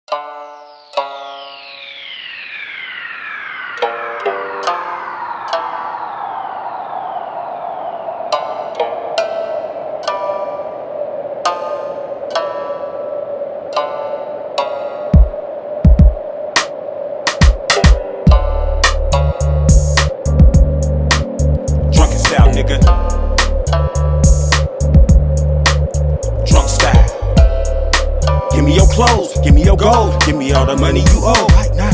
Nigga. Drunk style. Give me your clothes, give me your gold, give me all the money you owe right now.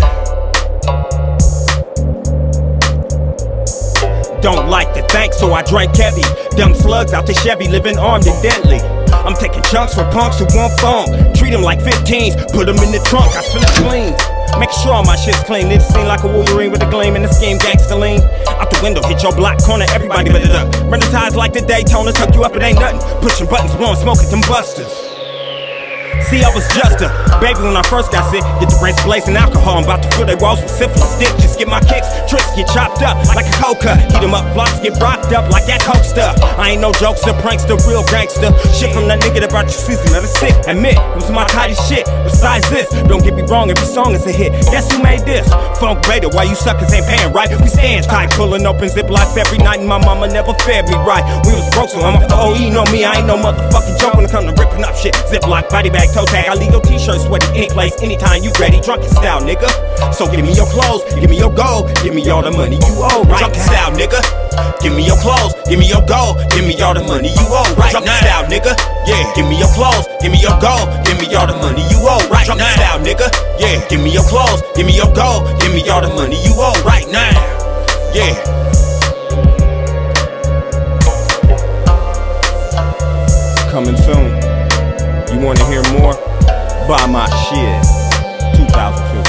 Don't like to thank, so I drank heavy. Dumb slugs out the Chevy, living armed and deadly. I'm taking chunks from punks who want phone. Treat them like 15s, put them in the trunk, I split clean. Make sure all my shit's clean. Live scene like a Wolverine with a gleam in the scheme, gangsta lean. Out the window, hit your block corner, everybody better duck. Run the ties like the Daytona, tuck you up, it ain't nothing. Pushing buttons, blowing smoke at them busters. See, I was just a baby when I first got sick. Get the brains blazing alcohol, I'm about to fill their walls with syphilis dick. Just get my kicks, tricks get chopped up like a cold cut. Heat them up, blocks get rocked up like that coke stuff. I ain't no jokester, prankster, real gangster. Shit from that nigga that brought you season, let it sick. Admit, it was my tidy shit. Besides this, don't get me wrong, every song is a hit. Guess who made this? Funk Beta, why you suckers ain't paying right? We stand tight, pulling open ziplocs every night, and my mama never fed me right. We was broke, so I'm off the OE, know me, I ain't no motherfucking joke when it come to ripping up shit. Ziploc, body bag, toe tag, I leave your t-shirt sweaty any place, anytime you ready. Drunken style, nigga. So give me your clothes, give me your gold, give me all the money you owe right Drunken now. Style, nigga. Give me your clothes, give me your gold, give me all the money you owe right Drunken now. Style, nigga. Yeah. Give me your clothes, give me your gold, give me all the money you owe right Drunken now. Style, nigga. Yeah. Give me your clothes, give me your gold, give me all the money you owe right now. Yeah. Coming soon. You wanna hear more? Buy my shit. 2015.